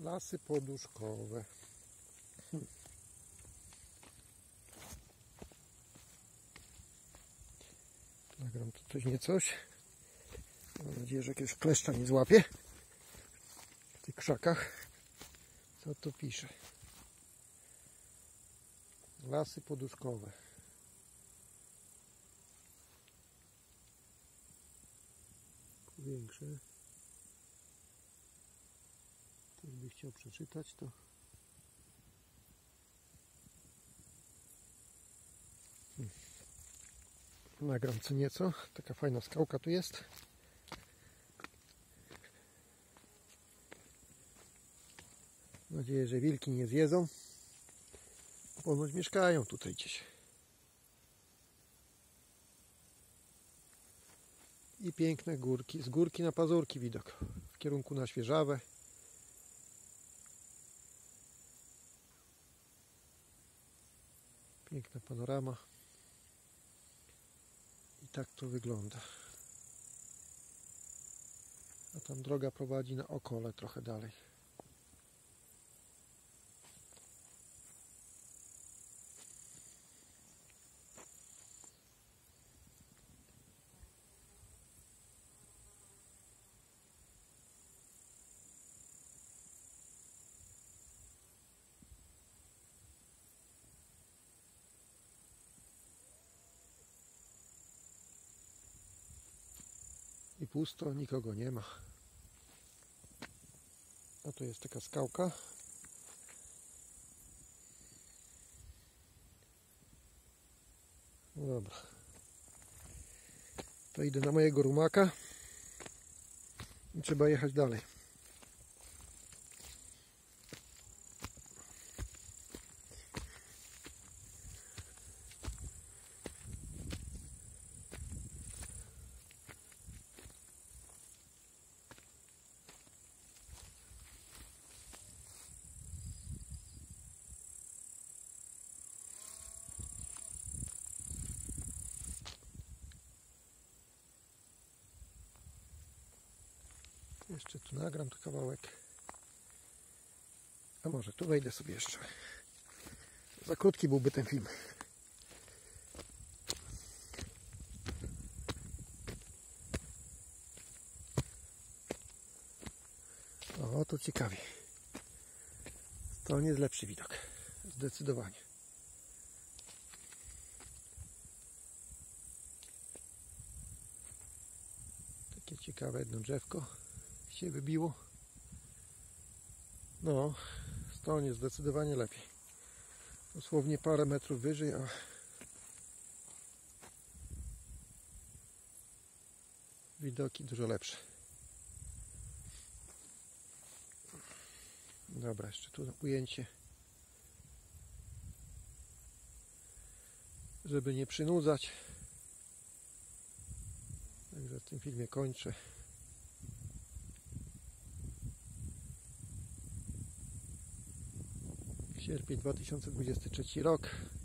Lasy poduszkowe. Nagram tu coś niecoś. Mam nadzieję, że jakiegoś kleszcza nie złapie w tych krzakach. Co tu pisze? Lasy poduszkowe. Powiększę. Ktoś by chciał przeczytać to. Nagram co nieco. Taka fajna skałka tu jest. Mam nadzieję, że wilki nie zjedzą. Ponoć mieszkają tutaj gdzieś. I piękne górki. Z górki na Pazurki widok. W kierunku na Świeżawę. Piękna panorama. I tak to wygląda. A tam droga prowadzi na Okole trochę dalej. I pusto, nikogo nie ma. A tu jest taka skałka. No dobra. To idę na mojego rumaka. I trzeba jechać dalej. Jeszcze tu nagram to kawałek. A może tu wejdę sobie jeszcze. Za krótki byłby ten film. O, to ciekawie. To nie jest lepszy widok. Zdecydowanie. Takie ciekawe jedno drzewko się wybiło. No, stąd jest zdecydowanie lepiej. Dosłownie parę metrów wyżej, a widoki dużo lepsze. Dobra, jeszcze tu ujęcie, żeby nie przynudzać. Także w tym filmie kończę. Sierpień 2023 rok.